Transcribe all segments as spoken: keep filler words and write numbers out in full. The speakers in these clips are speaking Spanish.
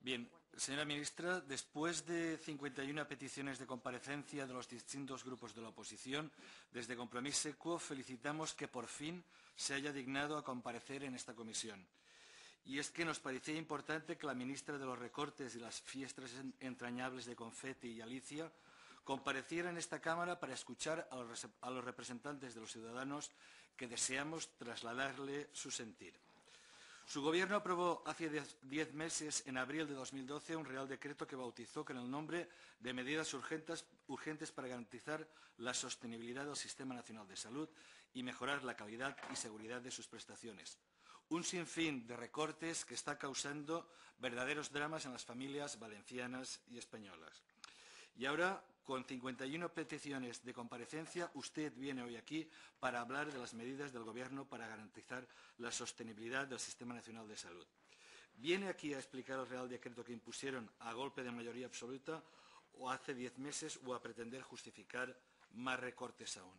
Bien, señora ministra, después de cincuenta y una peticiones de comparecencia de los distintos grupos de la oposición, desde Compromís Equo felicitamos que por fin se haya dignado a comparecer en esta comisión. Y es que nos parecía importante que la ministra de los Recortes y las fiestas entrañables de Confeti y Alicia compareciera en esta Cámara para escuchar a los, a los representantes de los ciudadanos que deseamos trasladarle su sentir. Su Gobierno aprobó hace diez meses, en abril de dos mil doce, un Real Decreto que bautizó con el nombre de Medidas urgentes, urgentes para garantizar la sostenibilidad del Sistema Nacional de Salud y mejorar la calidad y seguridad de sus prestaciones. Un sinfín de recortes que está causando verdaderos dramas en las familias valencianas y españolas. Y ahora, con cincuenta y una peticiones de comparecencia, usted viene hoy aquí para hablar de las medidas del Gobierno para garantizar la sostenibilidad del Sistema Nacional de Salud. ¿Viene aquí a explicar el Real Decreto que impusieron a golpe de mayoría absoluta o hace diez meses o a pretender justificar más recortes aún?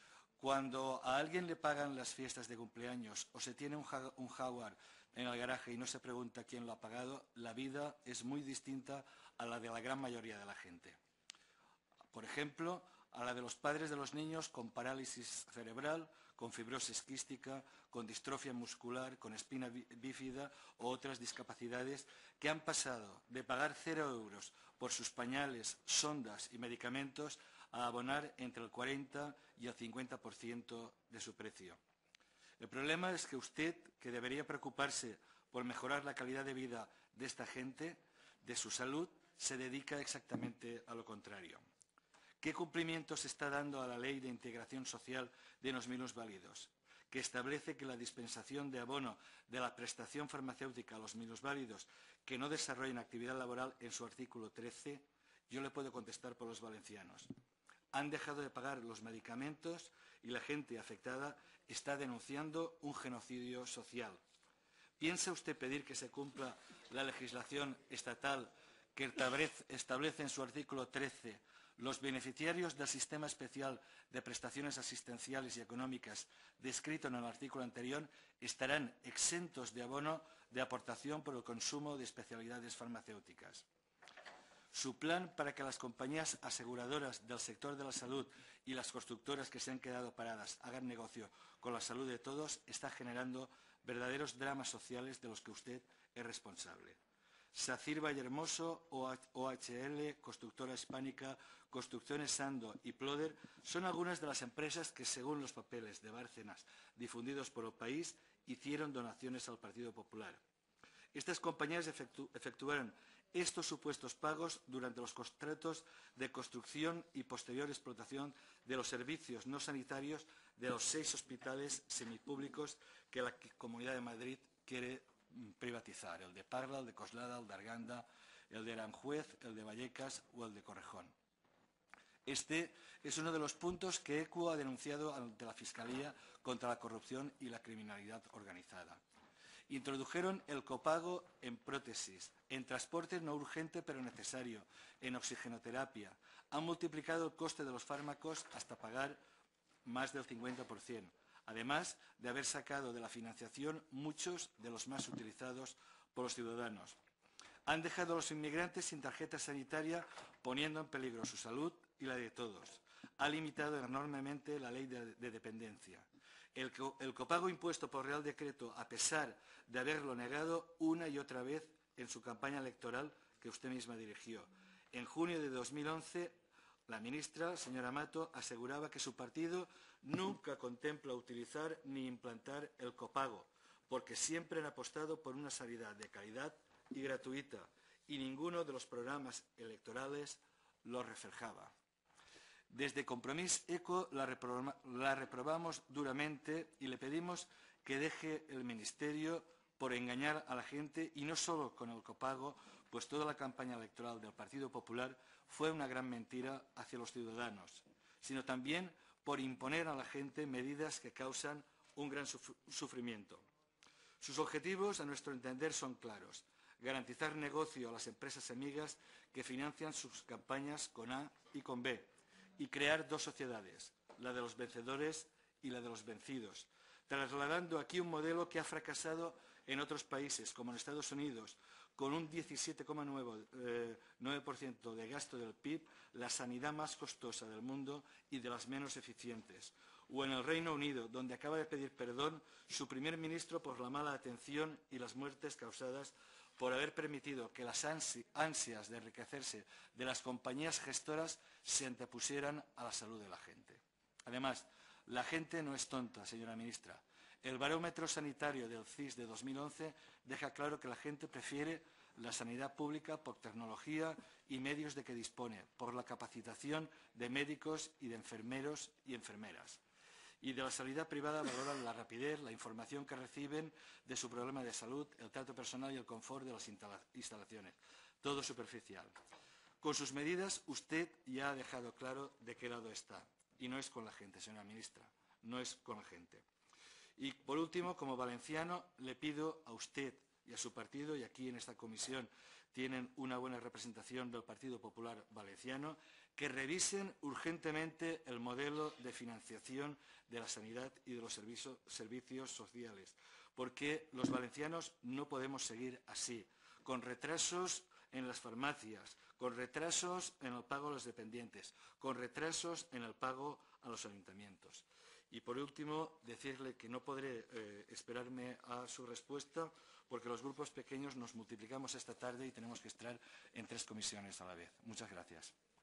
Cuando a alguien le pagan las fiestas de cumpleaños o se tiene un, ja un Jaguar en el garaje y no se pregunta quién lo ha pagado, la vida es muy distinta a la de la gran mayoría de la gente. Por ejemplo, a la de los padres de los niños con parálisis cerebral, con fibrosis quística, con distrofia muscular, con espina bífida o otras discapacidades que han pasado de pagar cero euros por sus pañales, sondas y medicamentos a abonar entre el cuarenta y el cincuenta por ciento de su precio. El problema es que usted, que debería preocuparse por mejorar la calidad de vida de esta gente, de su salud, se dedica exactamente a lo contrario. ¿Qué cumplimiento se está dando a la Ley de Integración Social de los minusválidos, que establece que la dispensación de abono de la prestación farmacéutica a los minusválidos que no desarrollen actividad laboral en su artículo trece, yo le puedo contestar por los valencianos? Han dejado de pagar los medicamentos y la gente afectada está denunciando un genocidio social. ¿Piensa usted pedir que se cumpla la legislación estatal que establece en su artículo trece los beneficiarios del sistema especial de prestaciones asistenciales y económicas descrito en el artículo anterior estarán exentos de abono de aportación por el consumo de especialidades farmacéuticas? Su plan para que las compañías aseguradoras del sector de la salud y las constructoras que se han quedado paradas hagan negocio con la salud de todos está generando verdaderos dramas sociales de los que usted es responsable. SACIR Vallehermoso, O H L, Constructora Hispánica, Construcciones Sando y Ploder son algunas de las empresas que, según los papeles de Bárcenas difundidos por el país, hicieron donaciones al Partido Popular. Estas compañías efectu efectuaron estos supuestos pagos durante los contratos de construcción y posterior explotación de los servicios no sanitarios de los seis hospitales semipúblicos que la Comunidad de Madrid quiere privatizar, el de Parla, el de Coslada, el de Arganda, el de Aranjuez, el de Vallecas o el de Torrejón. Este es uno de los puntos que Equo ha denunciado ante la Fiscalía contra la corrupción y la criminalidad organizada. Introdujeron el copago en prótesis, en transporte no urgente pero necesario, en oxigenoterapia. Han multiplicado el coste de los fármacos hasta pagar más del cincuenta por ciento, además de haber sacado de la financiación muchos de los más utilizados por los ciudadanos. Han dejado a los inmigrantes sin tarjeta sanitaria, poniendo en peligro su salud y la de todos. Ha limitado enormemente la ley de, de dependencia. El, el copago impuesto por Real Decreto, a pesar de haberlo negado una y otra vez en su campaña electoral que usted misma dirigió. En junio de dos mil once, la ministra, señora Mato, aseguraba que su partido nunca contempla utilizar ni implantar el copago, porque siempre han apostado por una sanidad de calidad y gratuita, y ninguno de los programas electorales lo reflejaba. Desde Compromís Equo la, reproba, la reprobamos duramente y le pedimos que deje el Ministerio por engañar a la gente, y no solo con el copago, pues toda la campaña electoral del Partido Popular fue una gran mentira hacia los ciudadanos, sino también por imponer a la gente medidas que causan un gran sufrimiento. Sus objetivos, a nuestro entender, son claros: garantizar negocio a las empresas amigas que financian sus campañas con A y con B, y crear dos sociedades, la de los vencedores y la de los vencidos, trasladando aquí un modelo que ha fracasado en otros países, como en Estados Unidos, con un diecisiete coma nueve por ciento de gasto del P I B, la sanidad más costosa del mundo y de las menos eficientes. O en el Reino Unido, donde acaba de pedir perdón su primer ministro por la mala atención y las muertes causadas por haber permitido que las ansias de enriquecerse de las compañías gestoras se antepusieran a la salud de la gente. Además, la gente no es tonta, señora ministra. El barómetro sanitario del C I S de dos mil once deja claro que la gente prefiere la sanidad pública por tecnología y medios de que dispone, por la capacitación de médicos y de enfermeros y enfermeras. Y de la sanidad privada valoran la rapidez, la información que reciben de su problema de salud, el trato personal y el confort de las instalaciones. Todo superficial. Con sus medidas, usted ya ha dejado claro de qué lado está. Y no es con la gente, señora ministra. No es con la gente. Y, por último, como valenciano, le pido a usted y a su partido, y aquí en esta comisión tienen una buena representación del Partido Popular Valenciano, que revisen urgentemente el modelo de financiación de la sanidad y de los servicios, servicios sociales, porque los valencianos no podemos seguir así, con retrasos en las farmacias, con retrasos en el pago a los dependientes, con retrasos en el pago a los ayuntamientos. Y, por último, decirle que no podré eh, esperarme a su respuesta porque los grupos pequeños nos multiplicamos esta tarde y tenemos que estar en tres comisiones a la vez. Muchas gracias.